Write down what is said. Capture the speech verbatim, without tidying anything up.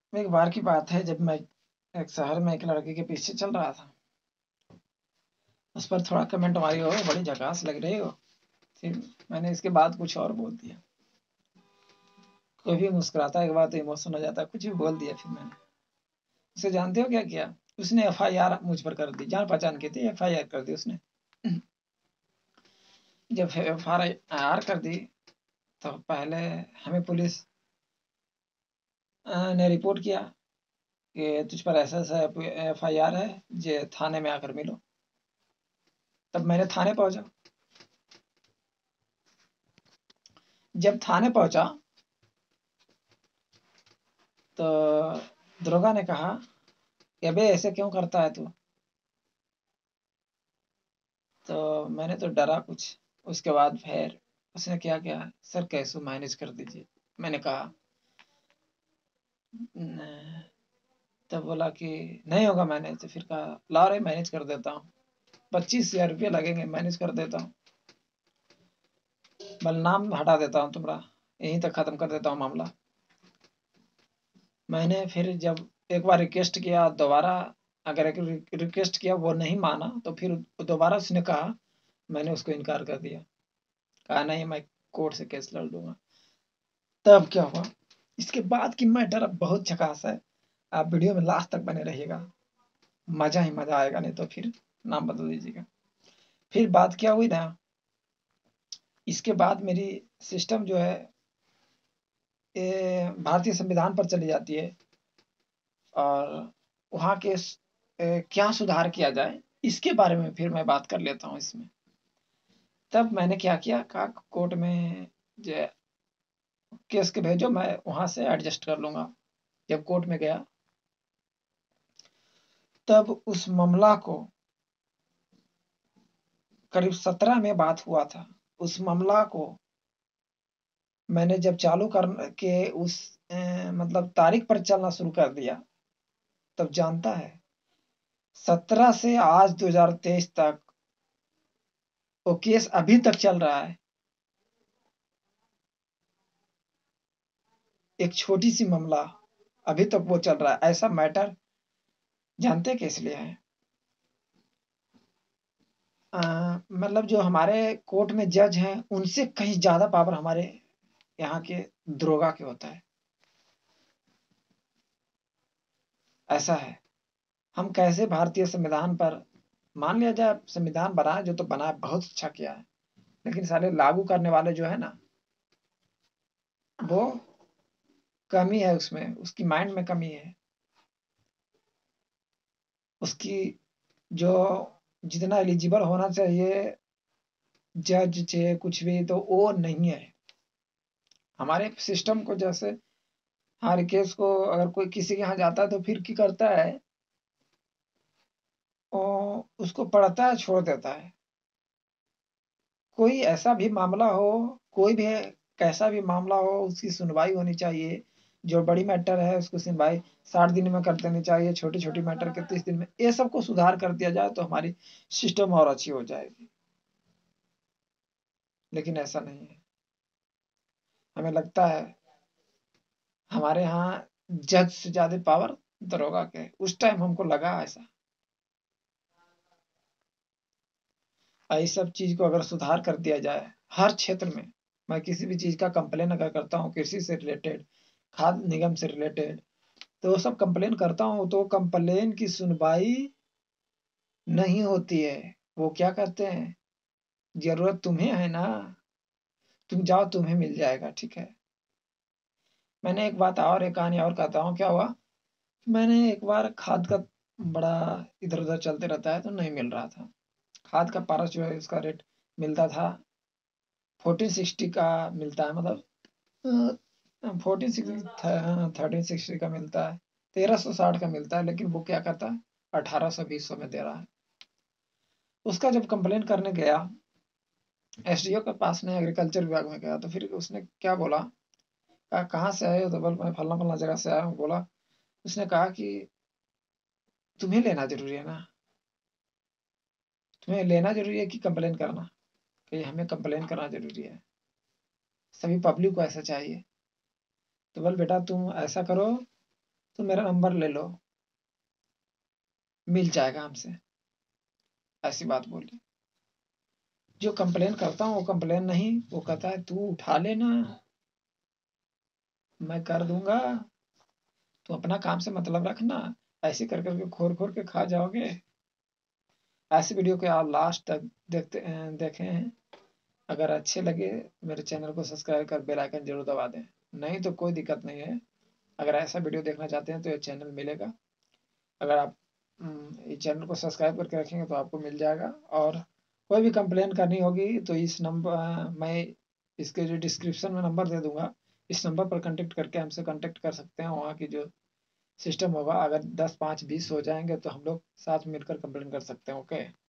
एक बार की बात है, जब मैं एक शहर में एक लड़के के पीछे चल रहा था। उस पर थोड़ा कमेंट मारी, हो बड़ी झकास लग रही हो। फिर मैंने इसके बाद कुछ और बोल दिया। कोई भी मुस्कुराता है एक बार तो इमोशन हो जाता है, कुछ भी बोल दिया। फिर मैंने उसे, जानते हो क्या किया? उसने एफ आई आर मुझ पर कर दी। जान पहचान की थी, एफ आई आर कर दी उसने। जब एफ आई आर कर दी तो पहले हमें पुलिस अ, ने रिपोर्ट किया कि तुझ पर ऐसा ऐसा एफ आई आर है, जे थाने में आकर मिलो। तब मैंने थाने पहुंचा। जब थाने पहुंचा तो दरोगा ने कहा कि अबे ऐसे क्यों करता है तू? तो मैंने तो डरा कुछ। उसके बाद फिर उसने क्या किया, सर कैसे मैनेज कर दीजिए। मैंने कहा "न-" तब बोला कि नहीं होगा मैनेज। तो फिर कहा ला रहे मैनेज कर देता हूँ, पच्चीस हजार रुपये लगेंगे, मैनेज कर देता हूँ। बल नाम हटा देता हूँ तुम्हारा, यहीं तक खत्म कर देता हूँ मामला। मैंने फिर जब एक बार रिक्वेस्ट किया दोबारा, अगर एक रिक्वेस्ट किया वो नहीं माना तो फिर दोबारा उसने कहा, मैंने उसको इनकार कर दिया। कहा नहीं, मैं कोर्ट से केस लड़ लूंगा। तब क्या हुआ, इसके बाद की मैटर अब बहुत झकास है। आप वीडियो में लास्ट तक बने रहिएगा, मजा ही मजा आएगा, नहीं तो फिर नाम बदल दीजिएगा। फिर बात क्या हुई ना, इसके बाद मेरी सिस्टम जो है ये भारतीय संविधान पर चली जाती है, और वहाँ के स- ए, क्या सुधार किया जाए इसके बारे में फिर मैं बात कर लेता हूँ इसमें। तब मैंने क्या किया, कहा कोर्ट में जो केस के भेजो, मैं वहां से एडजस्ट कर लूंगा। जब कोर्ट में गया तब उस मामला को, करीब सत्रह में बात हुआ था, उस मामला को मैंने जब चालू कर के उस अ, मतलब तारीख पर चलना शुरू कर दिया, तब जानता है सत्रह से आज दो हज़ार तेईस तक वो केस अभी तक चल रहा है। एक छोटी सी मामला अभी तक वो चल रहा है। ऐसा मैटर जानते किस लिए है? अ, मतलब जो हमारे कोर्ट में जज हैं उनसे कहीं ज्यादा पावर हमारे यहाँ के दरोगा के होता है। ऐसा है। हम कैसे भारतीय संविधान पर, मान लिया जाए संविधान बना है, जो तो बना है बहुत अच्छा किया है, लेकिन साले लागू करने वाले जो है ना, वो कमी है उसमें, उसकी माइंड में कमी है। उसकी जो जितना एलिजिबल होना चाहिए जज चे कुछ भी, तो वो नहीं है हमारे सिस्टम को। जैसे हर केस को अगर कोई किसी के यहाँ जाता है तो फिर क्या करता है, वो उसको पढ़ता है छोड़ देता है। कोई ऐसा भी मामला हो, कोई भी कैसा भी मामला हो, उसकी सुनवाई होनी चाहिए। जो बड़ी मैटर है उसको सुनवाई साठ दिन में कर देनी चाहिए, छोटी छोटी मैटर के तीस दिन में। ये सबको सुधार कर दिया जाए तो हमारी सिस्टम और अच्छी हो जाएगी, लेकिन ऐसा नहीं है। हमें लगता है हमारे यहाँ जज से ज्यादा पावर दरोगा के, उस टाइम हमको लगा ऐसा। इस सब चीज को अगर सुधार कर दिया जाए हर क्षेत्र में। मैं किसी भी चीज का कंप्लेन अगर करता हूँ, कृषि से रिलेटेड, खाद्य निगम से रिलेटेड, तो वो सब कंप्लेन करता हूँ, तो कंप्लेन की सुनवाई नहीं होती है। वो क्या कहते हैं, जरूरत तुम्हें है ना, तुम जाओ तुम्हें मिल जाएगा, ठीक है। मैंने एक बात और, एक कहानी और कहता हूँ। क्या हुआ, मैंने एक बार खाद का बड़ा इधर उधर चलते रहता है तो नहीं मिल रहा था। खाद का पारस जो है उसका रेट मिलता था फोर्टीन सिक्सटी का मिलता है, मतलब फोर्टीन सिक्सटी थर्टीन सिक्सटी का मिलता है, तेरह सौ साठ का मिलता है। लेकिन वो क्या करता है, अठारह सौ बीस सौ में दे रहा है। उसका जब कंप्लेन करने गया एस डी ओ के पास में, एग्रीकल्चर विभाग में गया, तो फिर उसने क्या बोला, कहा कहाँ से आए हो? तो बोल मैं फलना फलना जगह से आया हूँ। बोला, उसने कहा कि तुम्हें लेना जरूरी है ना, तुम्हें लेना जरूरी है कि कंप्लेन करना? कि हमें कंप्लेन करना जरूरी है, सभी पब्लिक को ऐसा चाहिए। तो बोल बेटा तुम ऐसा करो, तो मेरा नंबर ले लो, मिल जाएगा हमसे, ऐसी बात बोली। जो कंप्लेन करता हूँ वो कंप्लेन नहीं, वो कहता है तू उठा लेना, मैं कर दूंगा, तू अपना काम से मतलब रखना। ऐसे कर करके खोर खोर के खा जाओगे। ऐसी वीडियो के आप लास्ट तक देखते देखें हैं। अगर अच्छे लगे मेरे चैनल को सब्सक्राइब कर बेल आइकन जरूर दबा दें, नहीं तो कोई दिक्कत नहीं है। अगर ऐसा वीडियो देखना चाहते हैं तो ये चैनल मिलेगा। अगर आप ये चैनल को सब्सक्राइब करके रखेंगे तो आपको मिल जाएगा। और कोई भी कंप्लेन करनी होगी तो इस नंबर, मैं इसके जो डिस्क्रिप्शन में नंबर दे दूंगा, इस नंबर पर कांटेक्ट करके हमसे कांटेक्ट कर सकते हैं। वहाँ की जो सिस्टम होगा, अगर दस पाँच बीस हो जाएंगे तो हम लोग साथ मिलकर कंप्लेन कर सकते हैं। ओके।